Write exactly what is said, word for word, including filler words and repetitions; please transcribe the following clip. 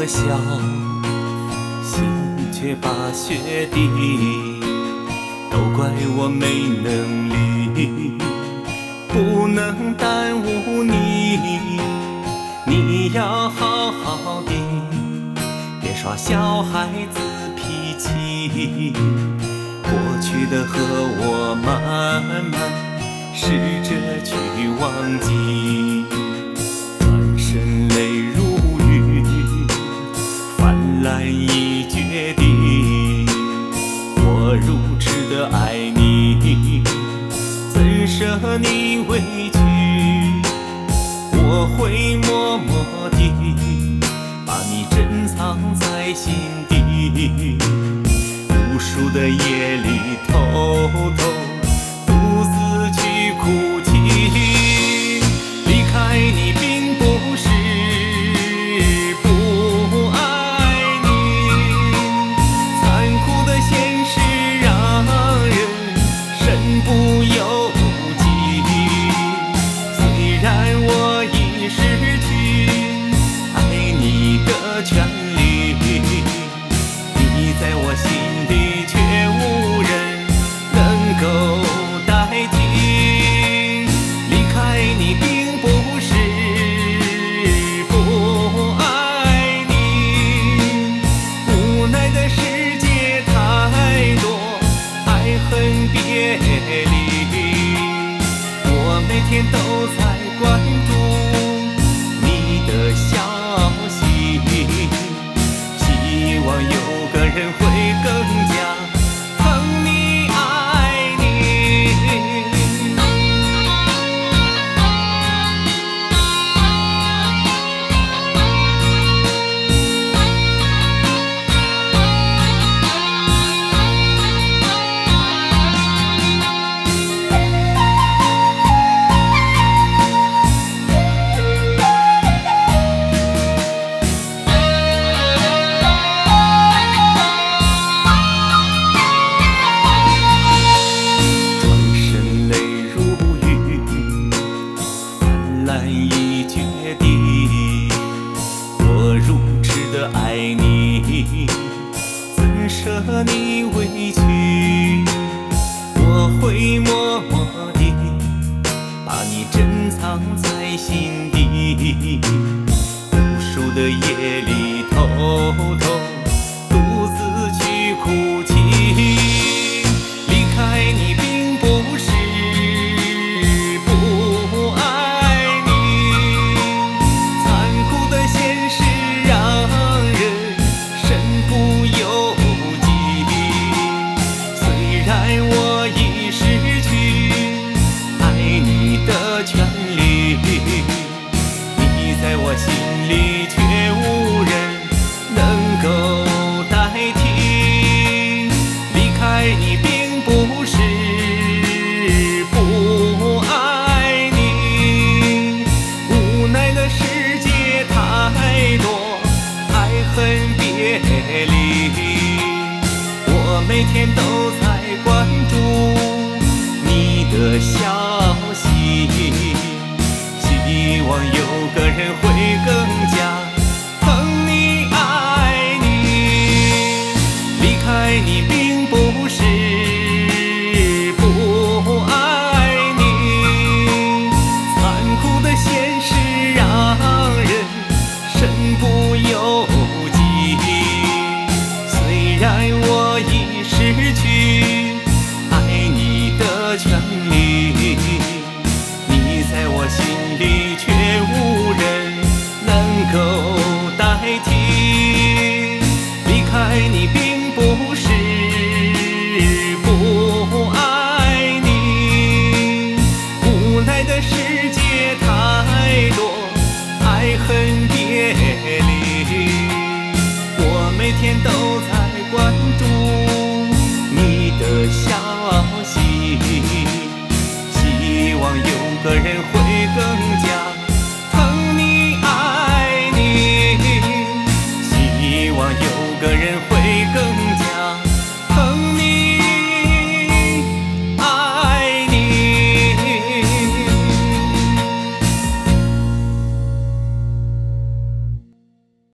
笑，心却把雪滴，都怪我没能力，不能耽误你。你要好好的，别耍小孩子脾气。过去的和我慢慢试着去忘记。转身泪如雨，泛滥已决定。我如痴的爱你，怎舍你委屈？我会默默地把你珍藏在心底，无数的夜里偷偷独自去哭泣。离开你并不是不爱你，残酷的现实让人身不由己。虽然我已失去爱你的权利，你在我心里却无人能够代替。离开你并不是不爱你，无奈的世界太多爱恨别离。我每天都在关注你的消息，希望有个人会更加疼你爱你。已决定，我如痴的爱你，怎舍你委屈？我会默默地把你珍藏在心底，无数的夜里偷偷独自去哭泣。离开你并不是我已失去爱你的权利，你在我心里却无人能够代替。离开你并不是不爱你，无奈的世界太多爱恨别离。我每天都在关注你的消息，希望有个人会更加疼你爱你。离开你并不是不爱你，残酷的现实